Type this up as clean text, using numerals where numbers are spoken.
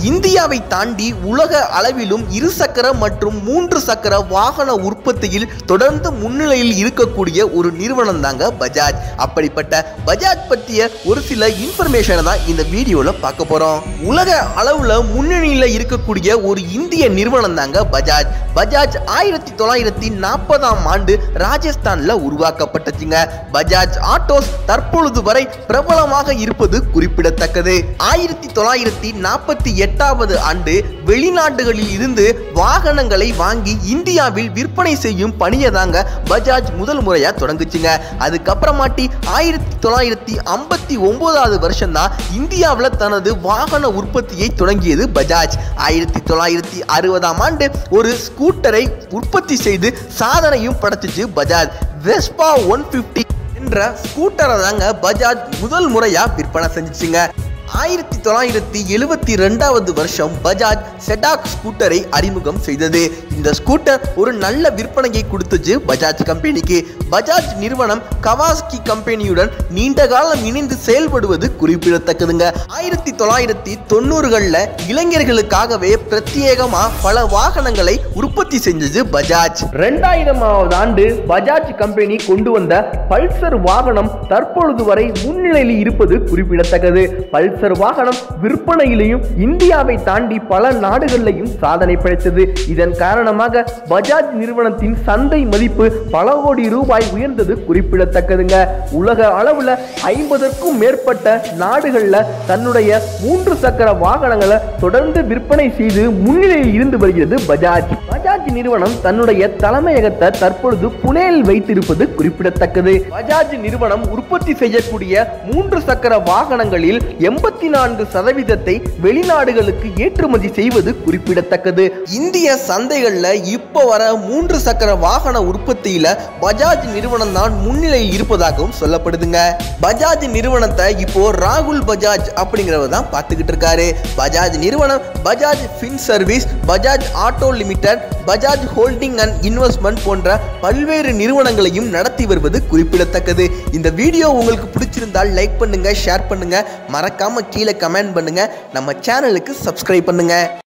இந்தியாவை தாண்டி உலக அளவிலும் இருசக்கர மற்றும் 3 சக்கர வாகன உற்பத்தியில் தொடர்ந்து முன்னிலையில் இருக்கக்கூடிய ஒரு நிறுவனம் தாங்க பஜாஜ். அப்படிப்பட்ட பஜாஜ் பற்றிய ஒரு சில இன்ஃபர்மேஷனை தான் இந்த வீடியோல பார்க்க போறோம். உலக அளவுல முன்னணியில இருக்கக்கூடிய ஒரு இந்திய நிறுவனம் தாங்க பஜாஜ். பஜாஜ் 1940ஆம் ஆண்டு ராஜஸ்தான்ல உருவாக்கப்பட்டதுங்க. பஜாஜ் ஆட்டோஸ் தற்பொழுது வரை பிரபலமாக இருப்பது குறிப்பிடத்தக்கது. 1948ஆவது ஆண்டு வெளிநாடுகளில் இருந்து வாகனங்களை வாங்கி இந்தியாவில் விற்பனை செய்யும் பணியை தாங்க பஜாஜ் முதல் முறையா தொடங்குச்சுங்க. அதுக்கப்புறமாட்டி 1959ஆவது வருஷம் தான் இந்தியாவில் தனது வாகன உற்பத்தியை தொடங்கியது பஜாஜ். 1960ஆம் ஆண்டு ஒரு ஸ்கூட்டரை உற்பத்தி செய்து சாதனையும் படைச்சிச்சு பஜாஜ். வெஸ்பா 150 என்ற ஸ்கூட்டரை தாங்க பஜாஜ் முதல் முறையா விற்பனை செஞ்சுச்சுங்க. 1972ஆவது வருஷம் பஜாஜ் செடாக் ஸ்கூட்டரை அறிமுகம் செய்தது. இந்த ஸ்கூட்டர் ஒரு நல்ல விற்பனையை கொடுத்துச்சு பஜாஜ் கம்பெனிக்கு. பஜாஜ் நிறுவனம் கவாஸ்கி கம்பெனியுடன் நீண்ட காலம் இணைந்து செயல்படுவது குறிப்பிடத்தக்கதுங்க. 1990களில் இளைஞர்களுக்காகவே பிரத்யேகமா பல வாகனங்களை உற்பத்தி செஞ்சது பஜாஜ். 2000ஆவது ஆண்டு பஜாஜ் கம்பெனி கொண்டு வந்த பல்சர் வாகனம் தற்பொழுது வரை முன்னிலையில் இருப்பது குறிப்பிடத்தக்கது. பல்சர் வாகனம் விற்பனையிலையும் இந்தியாவை தாண்டி பல நாடுகளிலையும் சாதனை படைத்தது. இதன் காரணமாக பஜாஜ் நிறுவனத்தின் சந்தை மதிப்பு பல கோடி ரூபாய் உயர்ந்தது குறிப்பிடத்தக்கதுங்க. உலக அளவுல 50க்கும் மேற்பட்ட நாடுகள்ல தன்னுடைய 3 சக்கர வாகனங்களை தொடர்ந்து விற்பனை செய்து முன்னிலையில் இருந்து வருகிறது பஜாஜ். பஜாஜ் நிறுவனம் தன்னுடைய தலைமையகத்தை தற்பொழுது புனேயில் வைத்திருப்பது குறிப்பிடத்தக்கது. பஜாஜ் நிறுவனம் உற்பத்தி செய்யக்கூடிய 3 சக்கர வாகனங்களில் 84% வெளிநாடுகளுக்கு ஏற்றுமதி செய்வது குறிப்பிடத்தக்கது. இந்திய சந்தைகள்ல இப்போ வர 3 சக்கர வாகன உற்பத்தியில பஜாஜ் நிறுவனம் தான் முன்னிலையில் இருப்பதாகவும் சொல்லப்படுதுங்க. பஜாஜ் நிறுவனத்தை இப்போ ராகுல் பஜாஜ் அப்படிங்கிறவர் தான் பார்த்துக்கிட்டு இருக்காரு. பஜாஜ் நிறுவனம் Bajaj Fin Service, Bajaj Auto Limited, Bajaj Holding and Investment போன்ற பல்வேறு நிறுவனங்களையும் நடத்தி வருவது குறிப்பிடத்தக்கது. இந்த வீடியோ உங்களுக்கு பிடிச்சிருந்தால் லைக் பண்ணுங்க, ஷேர் பண்ணுங்க, மறக்காம கீழே கமெண்ட் பண்ணுங்க, நம்ம சேனலுக்கு சப்ஸ்கிரைப் பண்ணுங்க.